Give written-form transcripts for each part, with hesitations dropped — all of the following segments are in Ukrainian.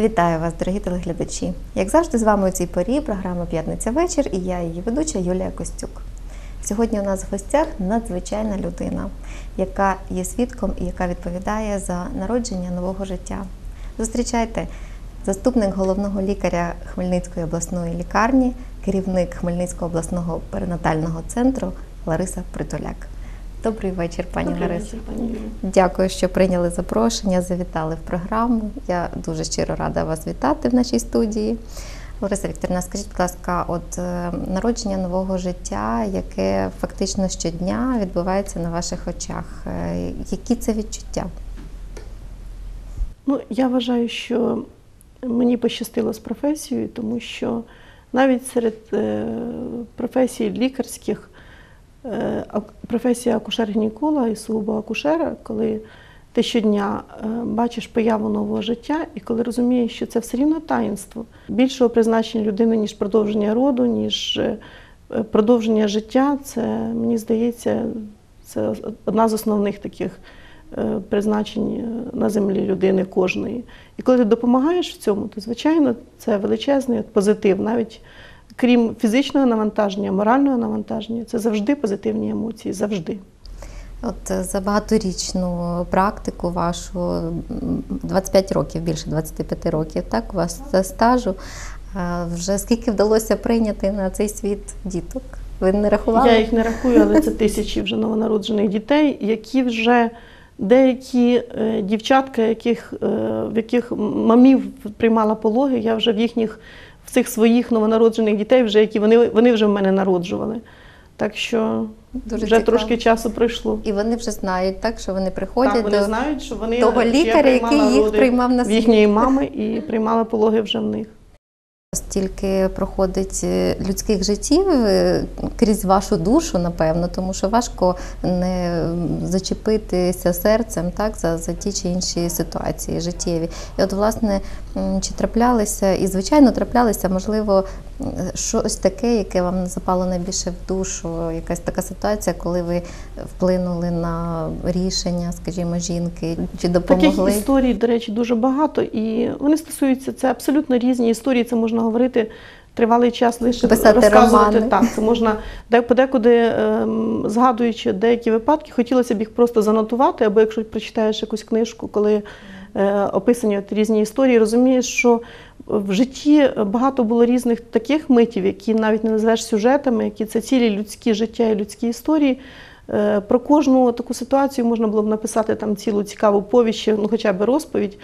Вітаю вас, дорогі телеглядачі! Як завжди, з вами у цій порі програма «П'ятниця вечір» і я, її ведуча Юлія Костюк. Сьогодні у нас в гостях надзвичайна людина, яка є свідком і яка відповідає за народження нового життя. Зустрічайте, заступник головного лікаря Хмельницької обласної лікарні, керівник Хмельницького обласного перинатального центру Лариса Притуляк. Добрий вечір, пані Ларисо. Дякую, що прийняли запрошення, завітали в програму. Я дуже щиро рада вас вітати в нашій студії. Лариса Вікторівна, скажіть, будь ласка, от народження нового життя, яке фактично щодня відбувається на ваших очах, які це відчуття? Я вважаю, що мені пощастило з професією, тому що навіть серед професій лікарських професія акушер-гінеколога і сугубо акушера, коли ти щодня бачиш появу нового життя і коли розумієш, що це все рівно таїнство. Більшого призначення людини, ніж продовження роду, ніж продовження життя, це, мені здається, це одна з основних таких призначень на землі людини кожної. І коли ти допомагаєш в цьому, то, звичайно, це величезний позитив. Навіть крім фізичного навантаження, морального навантаження, це завжди позитивні емоції, завжди. От за багаторічну практику вашу, 25 років, більше 25 років, так, у вас стажу, вже скільки вдалося прийняти на цей світ діток? Ви не рахували? Я їх не рахую, але це тисячі вже новонароджених дітей, які вже деякі дівчатка, в яких мамів приймала пологи, я вже в цих своїх новонароджених дітей, які вони вже в мене народжували. Так що дуже вже трошки часу пройшло. І вони вже знають, так, що вони приходять вони знають, що вони того лікаря, який їх приймав на світ. Їхньої мами і приймала пологи вже в них. Стільки проходить людських життів крізь вашу душу, напевно, тому що важко не зачепитися серцем, так, за ті чи інші ситуації життєві. І от, власне, чи траплялися, і звичайно траплялися, можливо, щось таке, яке вам запало найбільше в душу, якась така ситуація, коли ви вплинули на рішення, скажімо, жінки, чи допомогли? Таких історій, до речі, дуже багато, і вони стосуються, це абсолютно різні історії, це можна говорити тривалий час лише розказувати. Романи. Так, це можна, подекуди, згадуючи деякі випадки, хотілося б їх просто занотувати, або якщо прочитаєш якусь книжку, коли описані різні історії, розумієш, що в житті багато було різних таких митів, які навіть не називаєш сюжетами, які це цілі людські життя і людські історії. Про кожну таку ситуацію можна було б написати там цілу цікаву повість, хоча б розповідь.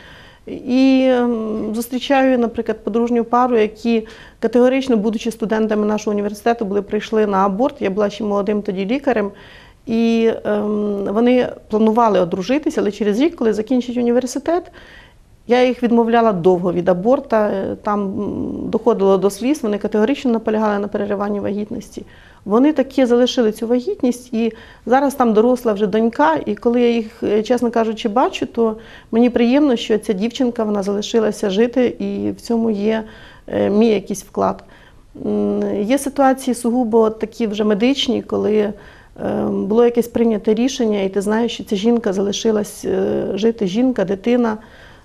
І зустрічаю, наприклад, подружню пару, які категорично, будучи студентами нашого університету, прийшли на аборт. Я була ще молодим тоді лікарем. І вони планували одружитися, але через рік, коли закінчать університет, я їх відмовляла довго від аборта, там доходило до сліз, вони категорично наполягали на перериванні вагітності. Вони таки залишили цю вагітність, і зараз там доросла вже донька, і коли я їх, чесно кажучи, бачу, то мені приємно, що ця дівчинка, вона залишилася жити, і в цьому є мій якийсь вклад. Є ситуації сугубо такі вже медичні, коли було якесь прийняте рішення, і ти знаєш, що ця жінка залишилась жити, жінка, дитина,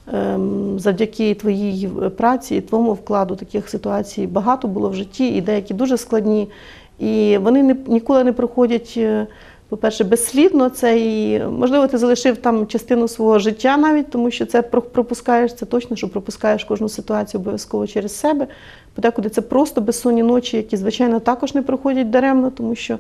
завдяки твоїй праці і твоєму вкладу. Таких ситуацій багато було в житті, і деякі дуже складні. І вони ніколи не проходять, по-перше, безслідно. Це і, можливо, ти залишив там частину свого життя навіть, тому що це пропускаєш, це точно, що пропускаєш кожну ситуацію обов'язково через себе. Подекуди це просто безсонні ночі, які, звичайно, також не проходять даремно, тому що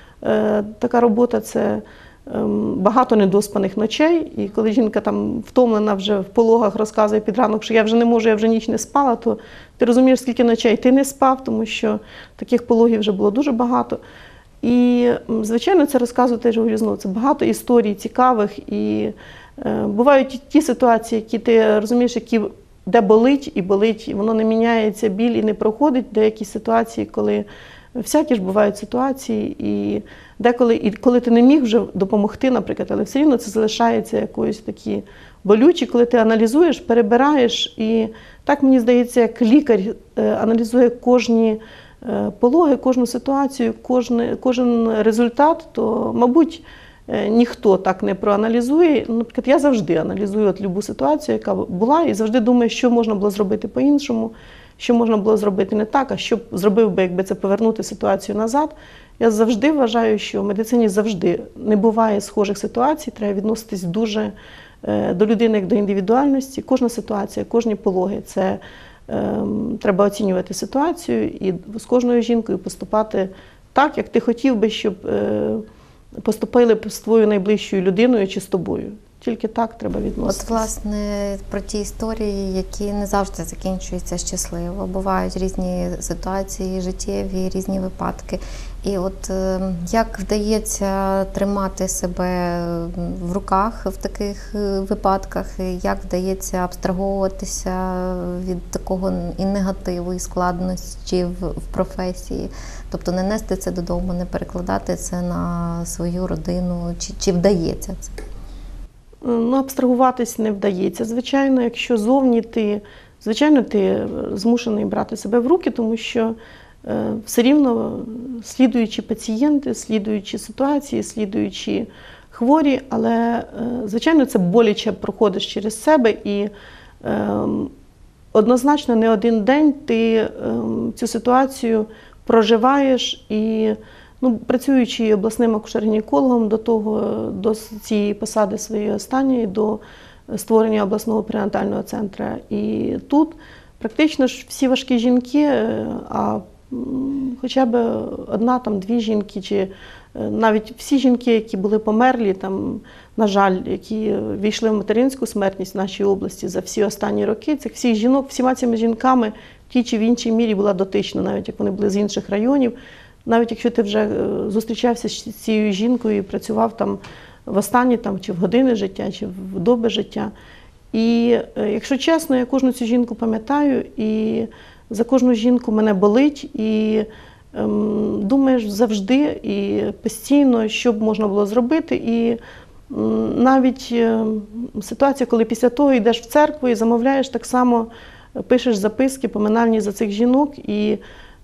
така робота – це багато недоспаних ночей. І коли жінка там втомлена вже в пологах розказує під ранок, що я вже не можу, я вже ніч не спала, то ти розумієш, скільки ночей ти не спав, тому що таких пологів вже було дуже багато. І, звичайно, це розказувати, я ж говорю знову, це багато історій цікавих. І бувають ті ситуації, які ти розумієш, де болить і болить, і воно не міняється, біль і не проходить. Деякі ситуації, коли всякі ж бувають ситуації, і деколи, і коли ти не міг вже допомогти, наприклад, але все рівно це залишається якоюсь такі болючі, коли ти аналізуєш, перебираєш, і так, мені здається, як лікар аналізує кожні пологи, кожну ситуацію, кожен результат, то, мабуть, ніхто так не проаналізує. Наприклад, я завжди аналізую любу ситуацію, яка була, і завжди думаю, що можна було зробити по-іншому, що можна було зробити не так, а що б зробив би, якби це повернути ситуацію назад. Я завжди вважаю, що в медицині завжди не буває схожих ситуацій, треба відноситись дуже до людини як до індивідуальності. Кожна ситуація, кожні пологи – це треба оцінювати ситуацію і з кожною жінкою поступати так, як ти хотів би, щоб поступили б з твоєю найближчою людиною чи з тобою. Тільки так треба відноситися. От, власне, про ті історії, які не завжди закінчуються щасливо. Бувають різні ситуації життєві, різні випадки. І от як вдається тримати себе в руках в таких випадках, як вдається абстраговуватися від такого і негативу, і складності в професії? Тобто не нести це додому, не перекладати це на свою родину, чи вдається це? Ну, абстрагуватись не вдається. Звичайно, якщо зовні ти змушений брати себе в руки, тому що все рівно слідуючі пацієнти, слідуючі ситуації, слідуючі хворі, але, звичайно, це боляче проходиш через себе і однозначно не один день ти цю ситуацію проживаєш і працюючи обласним акушер-гінекологом до цієї посади своєї останньої, до створення обласного перинатального центру. І тут практично ж всі важкі жінки, а хоча б одна, дві жінки, чи навіть всі жінки, які були померлі, на жаль, які війшли в материнську смертність в нашій області за всі останні роки, цих всіх жінок, всіма цими жінками в тій чи в іншій мірі була дотична, навіть як вони були з інших районів. Навіть якщо ти вже зустрічався з цією жінкою і працював там в останні чи в години життя, чи в доби життя. І якщо чесно, я кожну цю жінку пам'ятаю, і за кожну жінку мене болить, і думаєш завжди і постійно, що б можна було зробити. І навіть ситуація, коли після того йдеш в церкву і замовляєш, так само пишеш записки поминальні за цих жінок. І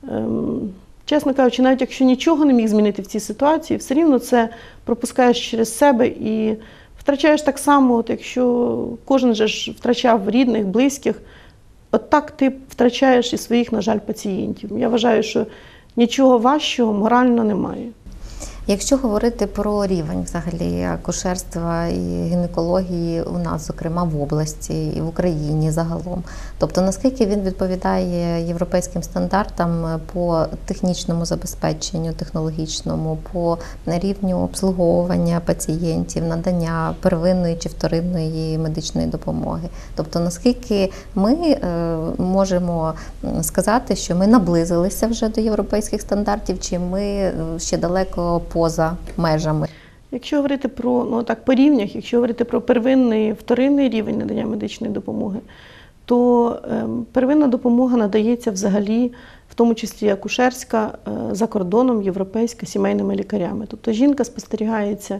чесно кажучи, навіть якщо нічого не міг змінити в цій ситуації, все рівно це пропускаєш через себе і втрачаєш так само, якщо кожен же ж втрачав рідних, близьких, от так ти втрачаєш і своїх, на жаль, пацієнтів. Я вважаю, що нічого важчого морально немає. Якщо говорити про рівень взагалі акушерства і гінекології у нас, зокрема в області і в Україні загалом, тобто наскільки він відповідає європейським стандартам по технічному забезпеченню, технологічному, по рівню обслуговування пацієнтів, надання первинної чи вторинної медичної допомоги. Тобто наскільки ми можемо сказати, що ми наблизилися вже до європейських стандартів, чи ми ще далеко поза межами? Якщо говорити про, по рівнях, якщо говорити про первинний, вторинний рівень надання медичної допомоги, то первинна допомога надається взагалі, в тому числі акушерська, за кордоном, європейська, сімейними лікарями. Тобто жінка спостерігається,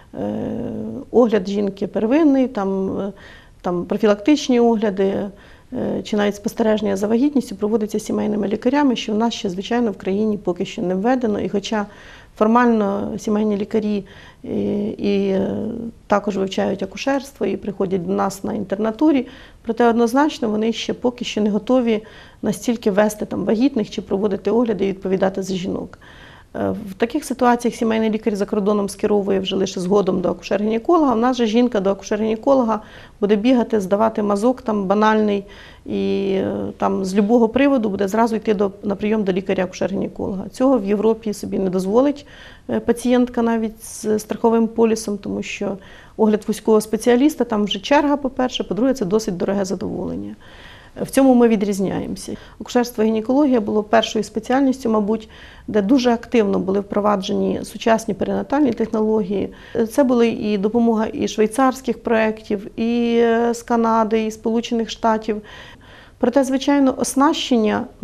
огляд жінки первинний, там профілактичні огляди, чи навіть спостереження за вагітністю проводиться сімейними лікарями, що в нас ще, звичайно, в країні поки що не введено. І хоча формально сімейні лікарі і також вивчають акушерство і приходять до нас на інтернатурі, проте однозначно вони ще поки що не готові настільки вести вагітних чи проводити огляди і відповідати за жінок. В таких ситуаціях сімейний лікар за кордоном скеровує вже лише згодом до акушер-гінеколога. У нас же жінка до акушер-гінеколога буде бігати, здавати мазок банальний і з любого приводу буде зразу йти на прийом до лікаря-акушер-гінеколога. Цього в Європі собі не дозволить пацієнтка навіть з страховим полісом, тому що огляд вузького спеціаліста, там вже черга, по-перше, по-друге, це досить дороге задоволення. В цьому ми відрізняємося. Акушерство і гінекологія було першою спеціальністю, мабуть, де дуже активно були впроваджені сучасні перинатальні технології. Це були і допомога і швейцарських проєктів, і з Канади, і Сполучених Штатів. Проте, звичайно, оснащення в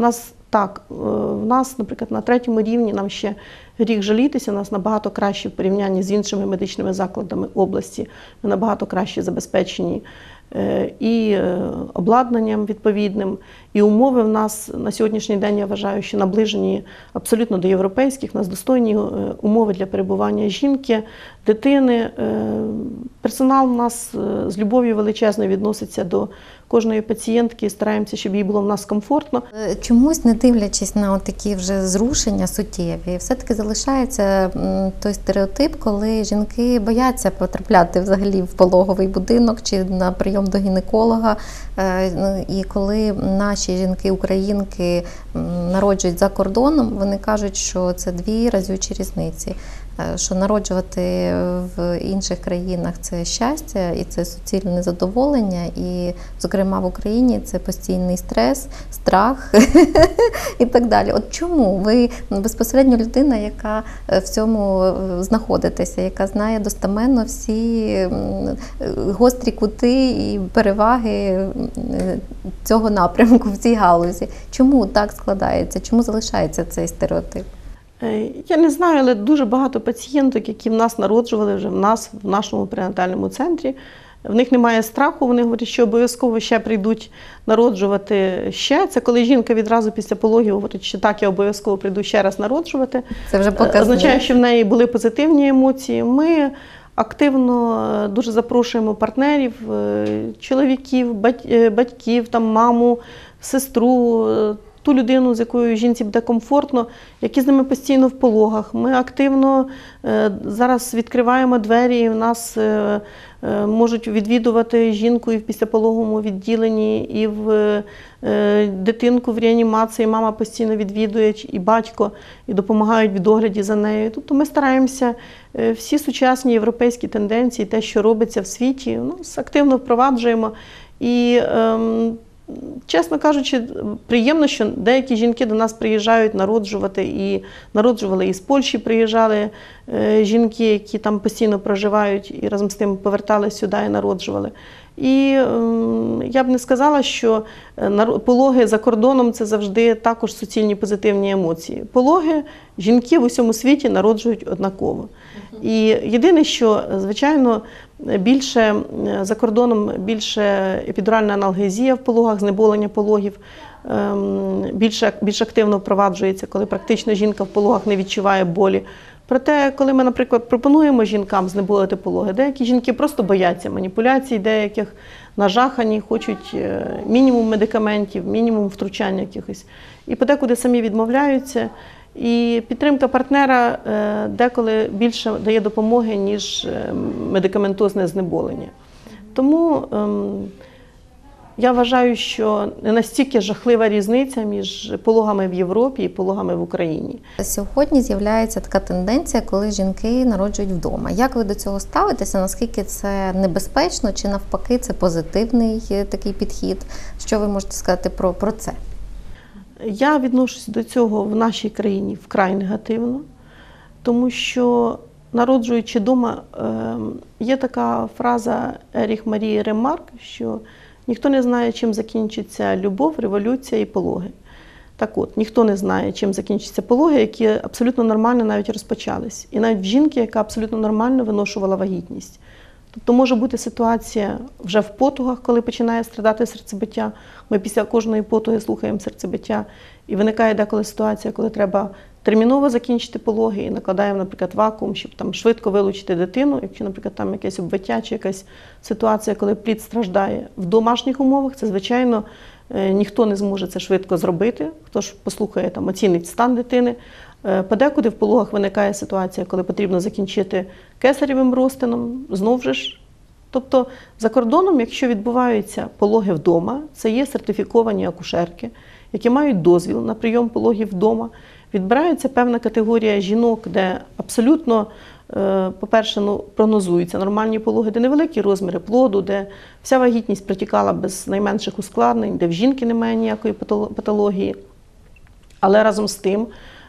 нас, наприклад, на 3-му рівні нам ще гріх жалітися, у нас набагато краще в порівнянні з іншими медичними закладами області, ми набагато краще забезпечені і обладнанням відповідним. І умови в нас на сьогоднішній день, я вважаю, що наближені абсолютно до європейських, у нас достойні умови для перебування жінки, дитини. Персонал у нас з любов'ю величезною відноситься до кожної пацієнтки і стараємося, щоб їй було в нас комфортно. Чомусь, не дивлячись на такі вже зрушення суттєві, все-таки залишається той стереотип, коли жінки бояться потрапляти взагалі в пологовий будинок чи на прийом до гінеколога. І коли наші жінки-українки народжують за кордоном, вони кажуть, що це дві разючі різниці. Що народжувати в інших країнах – це щастя і це суцільне задоволення, і, зокрема, в Україні це постійний стрес, страх і так далі. От чому ви безпосередньо людина, яка в цьому знаходитеся, яка знає достеменно всі гострі кути і переваги цього напрямку в цій галузі? Чому так складається? Чому залишається цей стереотип? Я не знаю, але дуже багато пацієнток, які в нас народжували вже в нашому перинатальному центрі, в них немає страху, вони говорять, що обов'язково ще прийдуть народжувати ще. Це коли жінка відразу після пологів говорить, що так, я обов'язково прийду ще раз народжувати. Це вже показник. Означає, що в неї були позитивні емоції. Ми активно дуже запрошуємо партнерів, чоловіків, батьків, там, маму, сестру, ту людину, з якою жінці буде комфортно, які з ними постійно в пологах. Ми активно зараз відкриваємо двері, і в нас можуть відвідувати жінку і в післяпологовому відділенні, і в дитинку в реанімації мама постійно відвідує, і батько, і допомагають в догляді за нею. Тобто ми стараємося всі сучасні європейські тенденції, те, що робиться в світі, активно впроваджуємо. І чесно кажучи, приємно, що деякі жінки до нас приїжджають народжувати, і народжували і з Польщі приїжджали жінки, які там постійно проживають, і разом з тим поверталися сюди і народжували. І я б не сказала, що пологи за кордоном – це завжди також суцільні позитивні емоції. Пологи жінки в усьому світі народжують однаково. І єдине, що, звичайно, більше за кордоном більше епідуральна аналгезія в пологах, знеболення пологів більш активно впроваджується, коли практично жінка в пологах не відчуває болі. Проте, коли ми, наприклад, пропонуємо жінкам знеболити пологи, деякі жінки просто бояться маніпуляцій, деяких нажахані, хочуть мінімум медикаментів, мінімум втручань якихось. І подекуди самі відмовляються. І підтримка партнера деколи більше дає допомоги, ніж медикаментозне знеболення. Тому я вважаю, що не настільки жахлива різниця між пологами в Європі і пологами в Україні. Сьогодні з'являється така тенденція, коли жінки народжують вдома. Як ви до цього ставитеся? Наскільки це небезпечно чи навпаки це позитивний такий підхід? Що ви можете сказати про це? Я відношусь до цього в нашій країні вкрай негативно, тому що, народжуючи вдома, є така фраза Еріх Марії Ремарк, що ніхто не знає, чим закінчиться любов, революція і пологи. Так от, ніхто не знає, чим закінчаться пологи, які абсолютно нормально навіть розпочались. І навіть в жінки, яка абсолютно нормально виношувала вагітність. Тобто може бути ситуація вже в потугах, коли починає страдати серцебиття. Ми після кожної потуги слухаємо серцебиття. І виникає деколи ситуація, коли треба терміново закінчити пологи і накладаємо, наприклад, вакуум, щоб там швидко вилучити дитину. Якщо, наприклад, там якесь обвиття чи якась ситуація, коли плід страждає в домашніх умовах, це, звичайно, ніхто не зможе це швидко зробити. Хто ж послухає, там, оцінить стан дитини. Подекуди в пологах виникає ситуація, коли потрібно закінчити кесаревим розтином, знов же ж. Тобто за кордоном, якщо відбуваються пологи вдома, це є сертифіковані акушерки, які мають дозвіл на прийом пологів вдома. Відбирається певна категорія жінок, де абсолютно, по-перше, прогнозуються нормальні пологи, де невеликі розміри плоду, де вся вагітність протікала без найменших ускладнень, де в жінки немає ніякої патології. Але разом з тим,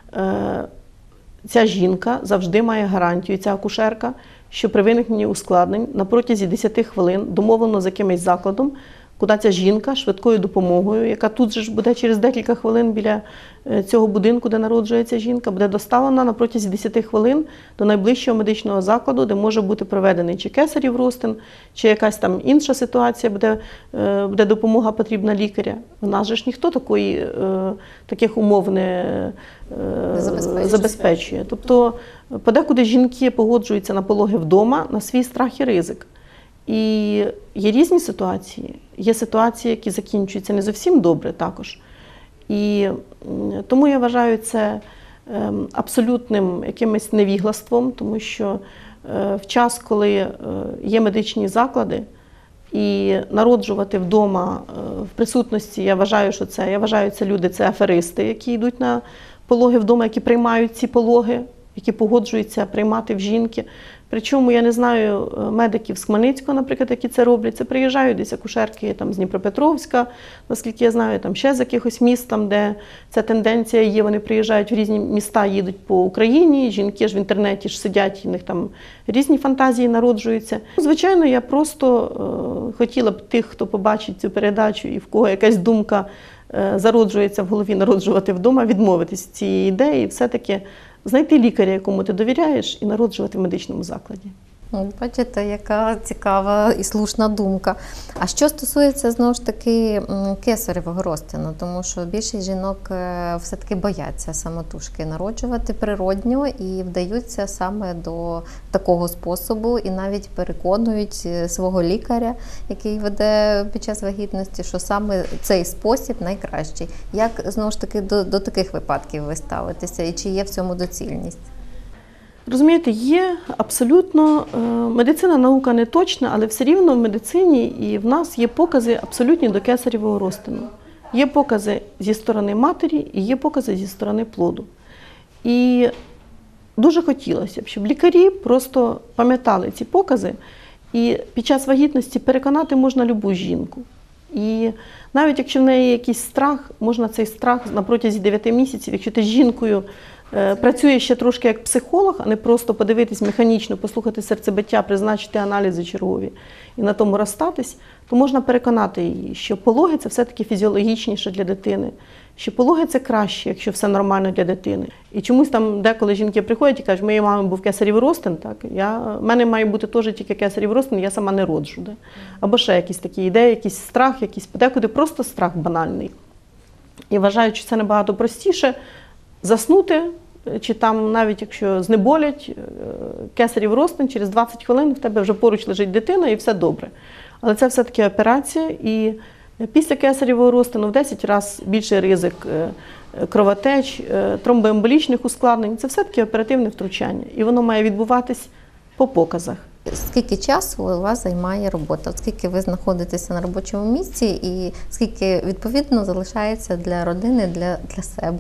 ця жінка завжди має гарантію, ця акушерка, що при виникненні ускладнень на протязі 10 хвилин, домовлено з якимось закладом, куди ця жінка швидкою допомогою, яка тут же ж буде через декілька хвилин біля цього будинку, де народжується жінка, буде доставлена на протязі 10 хвилин до найближчого медичного закладу, де може бути проведений чи кесарів розтин, чи якась там інша ситуація, буде допомога потрібна лікаря. В нас же ж ніхто таких умов не забезпечує. Тобто подекуди жінки погоджуються на пологи вдома на свій страх і ризик. І є різні ситуації. Є ситуації, які закінчуються не зовсім добре також. І тому я вважаю це абсолютним якимось невіглаством, тому що в час, коли є медичні заклади, і народжувати вдома в присутності, я вважаю, це люди, це аферисти, які йдуть на пологи вдома, які приймають ці пологи, які погоджуються приймати в жінки. Причому я не знаю медиків з Хмельницького, наприклад, які це роблять. Це приїжджають десь акушерки там, з Дніпропетровська, наскільки я знаю, там ще з якихось міст, там, де ця тенденція є. Вони приїжджають в різні міста, їдуть по Україні, жінки ж в інтернеті ж сидять, і в них там різні фантазії народжуються. Звичайно, я просто хотіла б тих, хто побачить цю передачу і в кого якась думка зароджується в голові народжувати вдома, відмовитись від цієї ідеї і все-таки знайти лікаря, якому ти довіряєш, і народжувати в медичному закладі. Бачите, яка цікава і слушна думка. А що стосується, знову ж таки, кесаревого розтину, тому що більшість жінок все-таки бояться самотужки народжувати природньо і вдаються саме до такого способу, і навіть переконують свого лікаря, який веде під час вагітності, що саме цей спосіб найкращий. Як, знову ж таки, до таких випадків ви ставитеся, і чи є в цьому доцільність? Розумієте, є абсолютно, медицина наука не точна, але все рівно в медицині і в нас є покази абсолютні до кесаревого розтину. Є покази зі сторони матері і є покази зі сторони плоду. І дуже хотілося б, щоб лікарі просто пам'ятали ці покази, і під час вагітності переконати можна любу жінку. І навіть якщо в неї є якийсь страх, можна цей страх на протязі 9 місяців, якщо ти з жінкою працює ще трошки як психолог, а не просто подивитись механічно, послухати серцебиття, призначити аналізи чергові і на тому розстатись, то можна переконати її, що пологи – це все-таки фізіологічніше для дитини, що пологи – це краще, якщо все нормально для дитини. І чомусь там деколи жінки приходять і кажуть, моєї мами був кесарів розтин, так, в мене має бути теж тільки кесарів розтин, я сама не роджу. Да? Або ще якісь такі ідеї, якийсь страх, подекуди просто страх банальний. І вважаю, що це набагато простіше заснути, чи там навіть якщо знеболять, кесарів розтин, через 20 хвилин в тебе вже поруч лежить дитина і все добре. Але це все-таки операція, і після кесаревого розтину в 10 разів більший ризик кровотеч, тромбоемболічних ускладнень. Це все-таки оперативне втручання, і воно має відбуватись по показах. Скільки часу у вас займає робота? Скільки ви знаходитеся на робочому місці і скільки, відповідно, залишається для родини, для себе?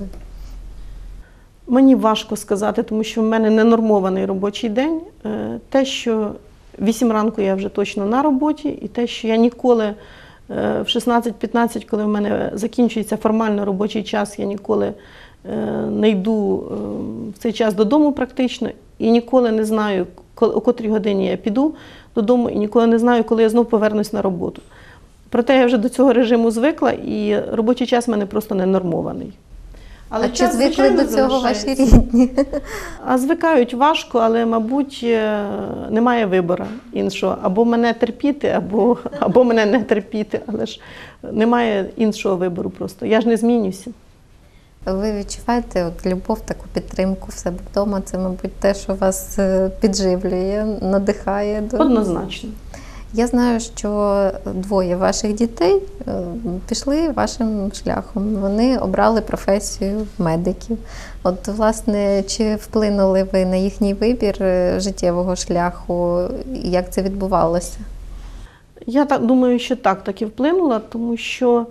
Мені важко сказати, тому що в мене ненормований робочий день. Те, що в 8 ранку я вже точно на роботі, і те, що я ніколи в 16-15, коли в мене закінчується формально робочий час, я ніколи не йду в цей час додому практично, і ніколи не знаю, о котрій годині я піду додому, і ніколи не знаю, коли я знову повернусь на роботу. Проте я вже до цього режиму звикла, і робочий час в мене просто ненормований. Але чи звикли до цього ваші рідні? А звикають важко, але, мабуть, немає вибору іншого. Або мене терпіти, або мене не терпіти. Але ж немає іншого вибору просто. Я ж не змінюся. Ви відчуваєте любов, таку підтримку в себе вдома? Це, мабуть, те, що вас підживлює, надихає? Однозначно. Я знаю, що 2 ваших дітей пішли вашим шляхом. Вони обрали професію медиків. От, власне, чи вплинули ви на їхній вибір життєвого шляху? Як це відбувалося? Я так думаю, що так і вплинула, тому що,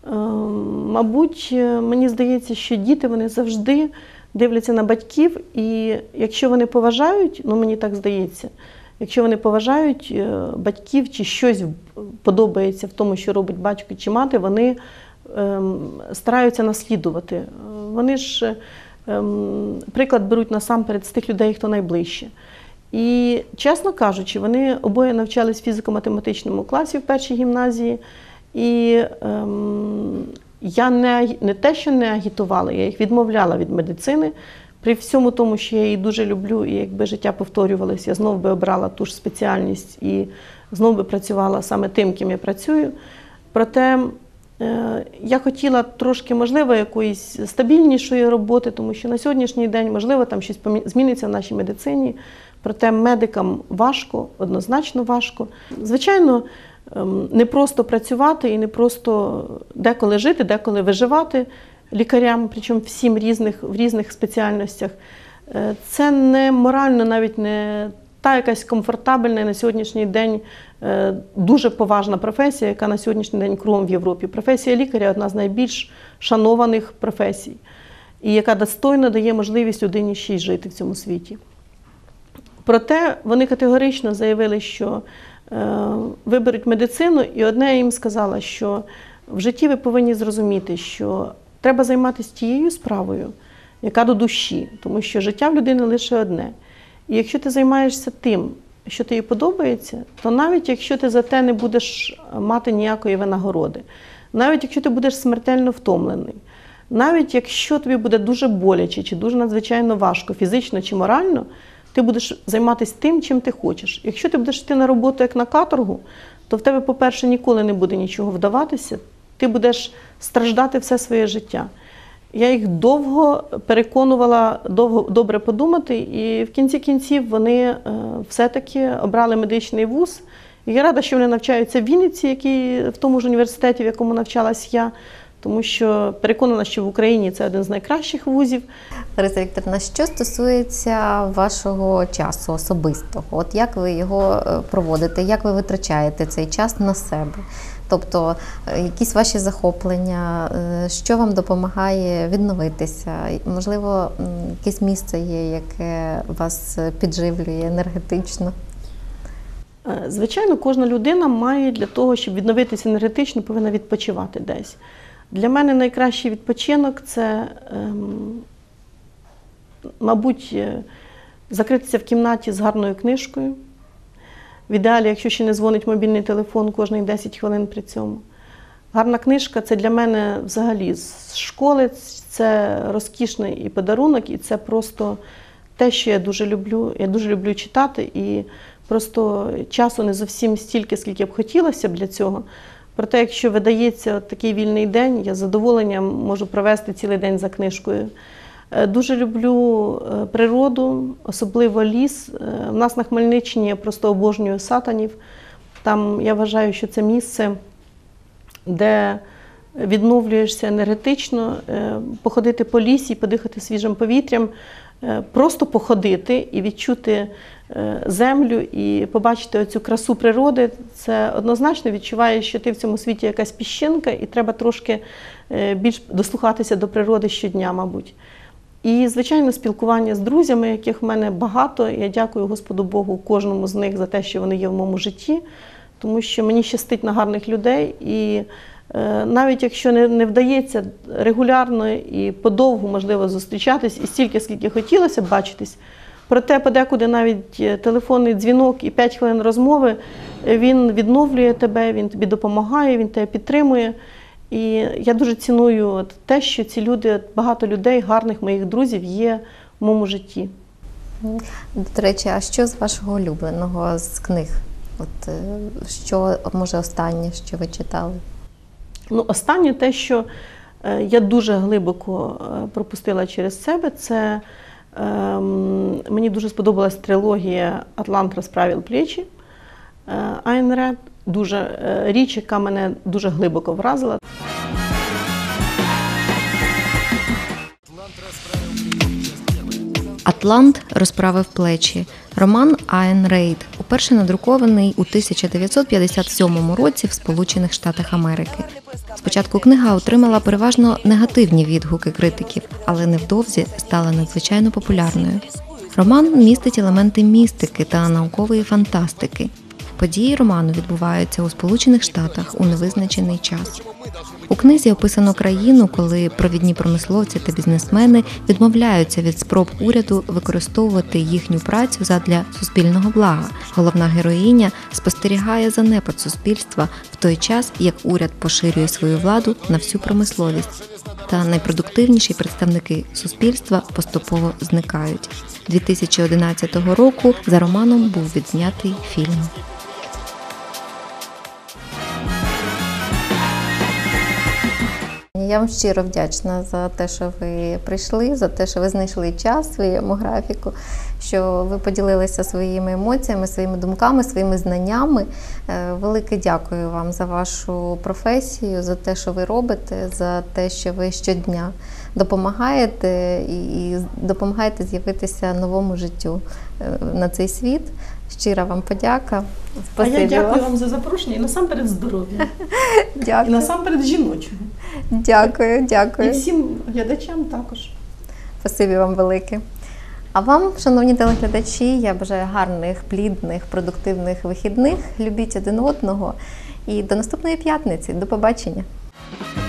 мабуть, мені здається, що діти, вони завжди дивляться на батьків, і якщо вони поважають, мені так здається, якщо вони поважають батьків, чи щось подобається в тому, що робить батько чи мати, вони стараються наслідувати. Вони ж приклад беруть насамперед з тих людей, хто найближче. І, чесно кажучи, вони обоє навчались в фізико-математичному класі в першій гімназії. І я не те, що не агітувала, я їх відмовляла від медицини. При всьому тому, що я її дуже люблю, і якби життя повторювалося, я знову би обрала ту ж спеціальність і знову би працювала саме тим, ким я працюю. Проте я хотіла трошки, можливо, якоїсь стабільнішої роботи, тому що на сьогоднішній день, можливо, там щось зміниться в нашій медицині. Проте медикам важко, однозначно важко. Звичайно, не просто працювати і не просто деколи жити, деколи виживати лікарям, причому всім в різних спеціальностях. Це не морально, навіть не та якась комфортабельна на сьогоднішній день дуже поважна професія, яка на сьогоднішній день кругом в Європі. Професія лікаря – одна з найбільш шанованих професій, і яка достойно дає можливість людині ще й жити в цьому світі. Проте вони категорично заявили, що виберуть медицину, і одне я їм сказала, що в житті ви повинні зрозуміти, що треба займатися тією справою, яка до душі, тому що життя в людини лише одне. І якщо ти займаєшся тим, що тобі подобається, то навіть якщо ти за те не будеш мати ніякої винагороди, навіть якщо ти будеш смертельно втомлений, навіть якщо тобі буде дуже боляче чи дуже надзвичайно важко, фізично чи морально, ти будеш займатися тим, чим ти хочеш. Якщо ти будеш йти на роботу як на каторгу, то в тебе, по-перше, ніколи не буде нічого вдаватися, ти будеш страждати все своє життя. Я їх довго переконувала, добре подумати, і в кінці кінців вони все-таки обрали медичний вуз. І я рада, що вони навчаються в Вінниці, в тому ж університеті, в якому навчалась я, тому що переконана, що в Україні це один з найкращих вузів. Лариса Вікторівна, що стосується вашого часу особистого, от як ви його проводите, як ви витрачаєте цей час на себе? Тобто якісь ваші захоплення, що вам допомагає відновитися? Можливо, якесь місце є, яке вас підживлює енергетично? Звичайно, кожна людина має для того, щоб відновитися енергетично, повинна відпочивати десь. Для мене найкращий відпочинок – це, мабуть, закритися в кімнаті з гарною книжкою. В ідеалі, якщо ще не дзвонить мобільний телефон, кожних 10 хвилин при цьому. Гарна книжка – це для мене взагалі з школи, це розкішний і подарунок, і це просто те, що я дуже люблю. Я дуже люблю читати, і просто часу не зовсім стільки, скільки б хотілося б для цього. Проте, якщо видається такий вільний день, я з задоволенням можу провести цілий день за книжкою. Дуже люблю природу, особливо ліс. У нас на Хмельниччині я просто обожнюю Сатанів. Там я вважаю, що це місце, де відновлюєшся енергетично, походити по лісі, подихати свіжим повітрям, просто походити і відчути землю і побачити оцю красу природи. Це однозначно відчуваєш, що ти в цьому світі якась піщинка і треба трошки більш дослухатися до природи щодня, мабуть. І, звичайно, спілкування з друзями, яких в мене багато. Я дякую Господу Богу кожному з них за те, що вони є в моєму житті, тому що мені щастить на гарних людей. І навіть якщо не вдається регулярно і подовгу, можливо, зустрічатись, і стільки, скільки хотілося б бачитись, проте подекуди навіть телефонний дзвінок і 5 хвилин розмови, він відновлює тебе, він тобі допомагає, він тебе підтримує. І я дуже ціную те, що ці люди, багато людей, гарних моїх друзів є в моєму житті. До речі, а що з вашого улюбленого з книг? От, що, може, останнє, що ви читали? Ну, останнє те, що я дуже глибоко пропустила через себе, це мені дуже сподобалась трилогія «Атлант розправив плечі» Айн Ред. Дуже річ, яка мене дуже глибоко вразила. «Атлант розправив плечі» – роман Айн Рейд, уперше надрукований у 1957 році в Сполучених Штатах Америки. Спочатку книга отримала переважно негативні відгуки критиків, але невдовзі стала надзвичайно популярною. Роман містить елементи містики та наукової фантастики. Події роману відбуваються у Сполучених Штатах у невизначений час. У книзі описано країну, коли провідні промисловці та бізнесмени відмовляються від спроб уряду використовувати їхню працю задля суспільного блага. Головна героїня спостерігає занепад суспільства в той час, як уряд поширює свою владу на всю промисловість. Та найпродуктивніші представники суспільства поступово зникають. 2011 року за романом був відзнятий фільм. Я вам щиро вдячна за те, що ви прийшли, за те, що ви знайшли час в своєму графіку, що ви поділилися своїми емоціями, своїми думками, своїми знаннями. Велике дякую вам за вашу професію, за те, що ви робите, за те, що ви щодня допомагаєте і допомагаєте з'явитися новому життю на цей світ. Щира вам подяка. Спасибі. А я дякую вам за запрошення і насамперед здоров'я. Дякую. І насамперед жіночого. Дякую, дякую. І всім глядачам також. Спасибі вам велике. А вам, шановні телеглядачі, я бажаю гарних, плідних, продуктивних вихідних. Любіть один одного. І до наступної п'ятниці. До побачення.